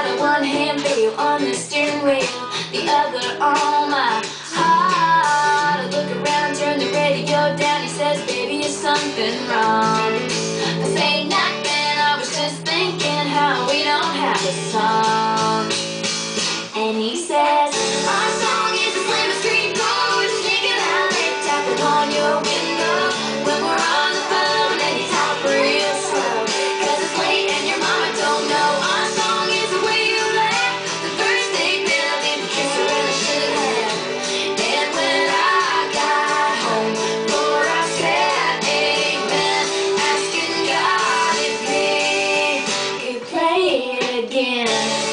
got a one-hand bail on the steering wheel, the other on my heart. I look around, turn the radio down. He says, baby, is something wrong? I say nothing, I was just thinking how we don't have a song. And he says, our song is a slam street door, sneaking out late, tapping on your window when we're on the phone and you talk real slow, 'cause it's late and your mama don't know. Our song is the way you laugh, the first thing that I didn't kiss her and I should have. And when I got home for I said amen, asking God if he could play it again.